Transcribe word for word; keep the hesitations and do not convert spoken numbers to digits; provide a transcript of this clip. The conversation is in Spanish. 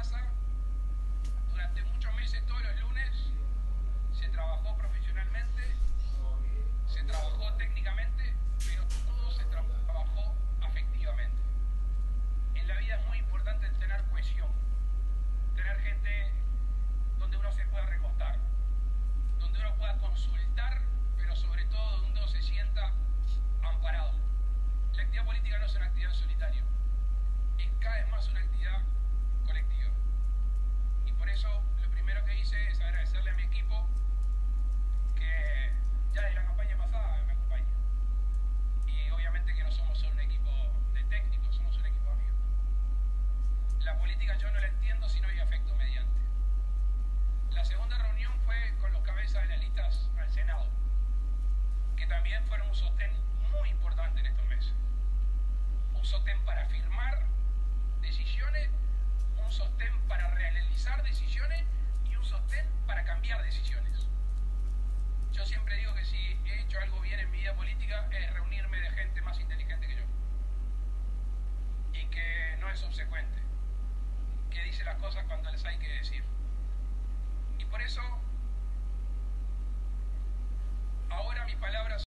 casa. Durante muchos meses, todos los lunes, se trabajó profesionalmente, se trabajó técnicamente, pero todo se trabajó afectivamente. En la vida es muy importante tener cohesión, tener gente donde uno se pueda recostar, donde uno pueda consultar, pero sobre todo donde uno se sienta amparado. La actividad política no es una actividad en solitario, es cada vez más una actividad colectiva. Y por eso lo primero que hice es agradecerle a mi equipo, que ya desde la campaña pasada me acompaña. Y obviamente que no somos solo un equipo de técnicos, somos un equipo amigo. La política yo no la entiendo si no hay afecto mediante. La segunda reunión fue con los cabezas de las listas al Senado, que también fueron un sostén muy importante en estos meses. Un sostén para firmar decisiones, un sostén para realizar decisiones y un sostén para cambiar decisiones. Yo siempre digo que si he hecho algo bien en mi vida política es reunirme de gente más inteligente que yo y que no es obsecuente, que dice las cosas cuando les hay que decir. Y por eso ahora mis palabras